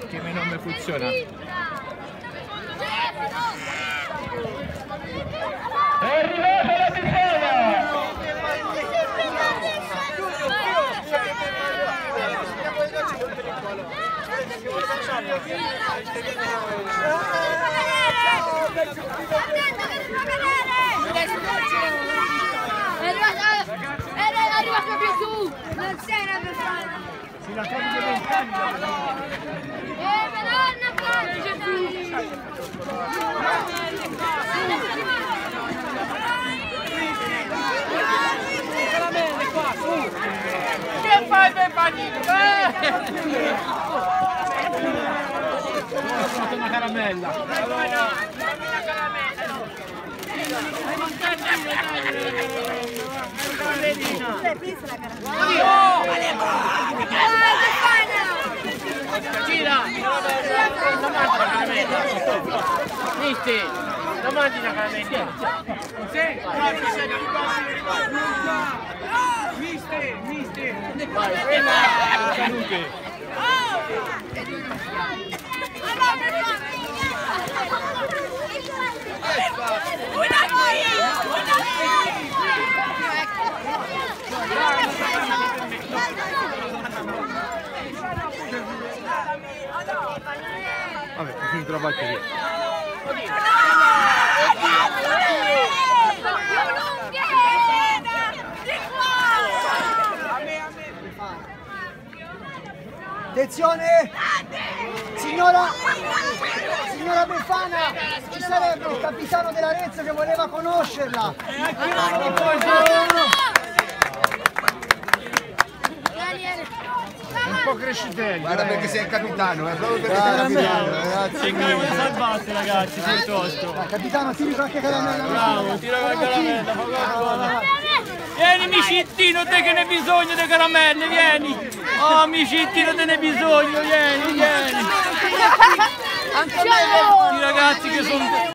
che non mi funziona. È arrivata la Befana! Arriva proprio tu! Non sei una Befana! Si la trovi dei 20 anni! Però non Che fai Befanino? Ho fatto una caramella! Gira! Non mangi la caramella! Misti! Non mangi una caramella! Misti! Misti! Vai, salute! Vabbè, finito la batteria. Attenzione! Signora Befana, ci sarebbe il capitano dell'Arezzo che voleva conoscerla. Un po' crescitello. Guarda perché sei il capitano, proprio perché sei il capitano, ragazzi. Come salvaste ragazzi, piuttosto. Capitano, tiri qualche caramella. Bravo, tira la caramella, fa qualcosa. Vieni Micittino, te che ne hai bisogno di caramelle, vieni. Oh Micittino, te ne hai bisogno, vieni, vieni. Anche a me, I ragazzi che sono...